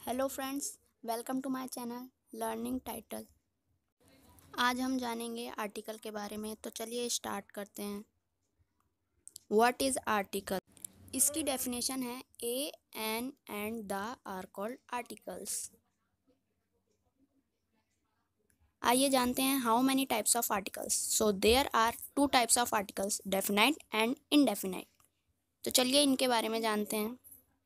Hello friends, welcome to my channel learning title. आज हम जानेंगे आर्टिकल के बारे में। तो चलिए स्टार्ट करते हैं। What is article? इसकी डेफिनेशन है a, an and the are called articles. आइए जानते हैं how many types of articles. So there are two types of articles, definite and indefinite. तो चलिए इनके बारे में जानते हैं।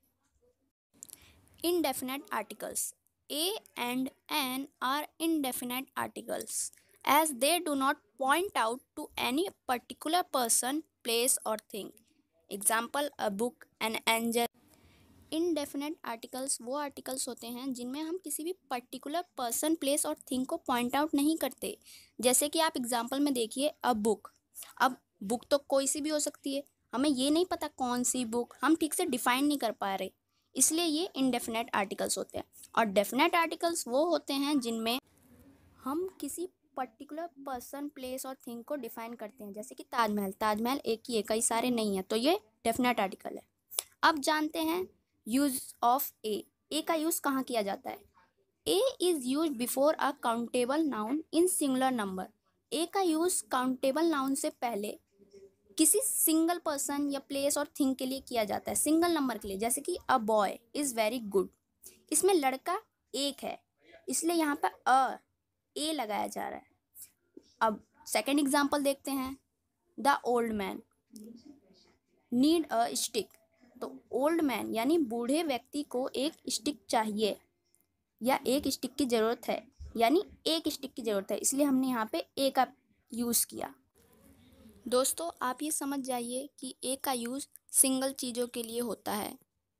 Indefinite articles. A and N are indefinite articles as they do not point out to any particular person, place or thing. Example, a book, an angel. Indefinite articles वो articles होते हैं जिनमें हम किसी भी पर्टिकुलर पर्सन, प्लेस और thing को point out नहीं करते। जैसे कि आप एग्जांपल में देखिए, अ बुक। अब बुक तो कोई सी भी हो सकती है, हमें ये नहीं पता कौन सी बुक, हम ठीक से डिफाइन नहीं कर पा रहे, इसलिए ये इनडेफिनेट आर्टिकल्स होते हैं। और डेफिनेट आर्टिकल्स वो होते हैं जिनमें हम किसी पर्टिकुलर पर्सन, प्लेस और थिंग को डिफाइन करते हैं। जैसे कि ताजमहल, ताजमहल एक ही है, कई सारे नहीं है, तो ये डेफिनेट आर्टिकल है। अब जानते हैं यूज ऑफ ए का यूज कहाँ किया जाता है। A is use before a countable noun in singular number. A का यूज काउंटेबल नाउन से पहले किसी सिंगल पर्सन या प्लेस और थिंग के लिए किया जाता है, सिंगल नंबर के लिए। जैसे कि a boy is very good, इसमें लड़का एक है, इसलिए यहाँ पर अ ए लगाया जा रहा है। अब सेकेंड एग्जाम्पल देखते हैं। The old man need a stick. तो ओल्ड मैन यानी बूढ़े व्यक्ति को एक स्टिक चाहिए या एक स्टिक की ज़रूरत है, यानी एक स्टिक की ज़रूरत है, इसलिए हमने यहाँ पे ए का यूज़ किया। दोस्तों, आप ये समझ जाइए कि ए का यूज़ सिंगल चीज़ों के लिए होता है।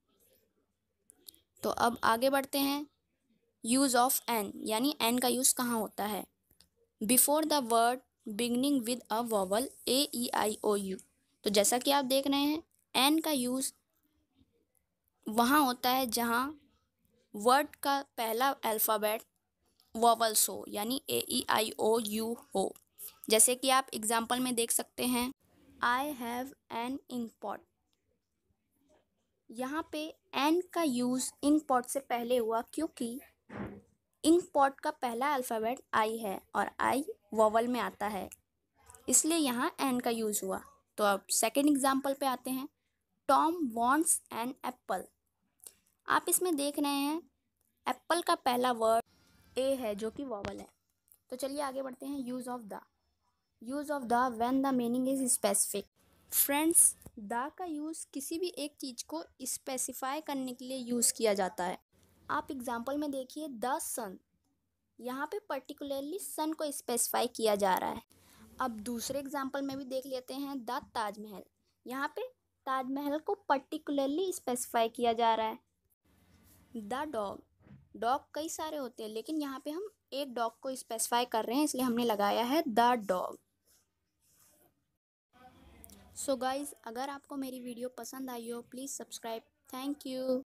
तो अब आगे बढ़ते हैं। यूज़ ऑफ एन, यानी एन का यूज़ कहाँ होता है। Before the word beginning with a vowel AEIOU। तो जैसा कि आप देख रहे हैं, एन का यूज़ वहाँ होता है जहाँ वर्ड का पहला अल्फ़ाबेट वॉवल्स हो, यानी AEIOU हो। जैसे कि आप एग्जाम्पल में देख सकते हैं, I have an ink pot. यहाँ पे एन का यूज़ इंक पॉट से पहले हुआ क्योंकि इंक पॉट का पहला अल्फ़ाबेट आई है और आई वॉवल में आता है, इसलिए यहाँ एन का यूज़ हुआ। तो अब सेकेंड एग्जाम्पल पे आते हैं। Tom wants an apple. आप इसमें देख रहे हैं एप्पल का पहला वर्ड ए है जो कि वॉवल है। तो चलिए आगे बढ़ते हैं। Use of the. Use of the when the meaning is specific. Friends, the का यूज़ किसी भी एक चीज़ को स्पेसिफाई करने के लिए यूज़ किया जाता है। आप एग्जाम्पल में देखिए, द सन, यहाँ पे पर्टिकुलरली सन को स्पेसिफाई किया जा रहा है। अब दूसरे एग्जाम्पल में भी देख लेते हैं, द ताजमहल। यहाँ पे ताजमहल को पर्टिकुलरली स्पेसिफाई किया जा रहा है। द डॉग, डॉग कई सारे होते हैं, लेकिन यहाँ पे हम एक डॉग को स्पेसिफाई कर रहे हैं, इसलिए हमने लगाया है द डॉग। सो गाइज, अगर आपको मेरी वीडियो पसंद आई हो, प्लीज़ सब्सक्राइब। Thank you.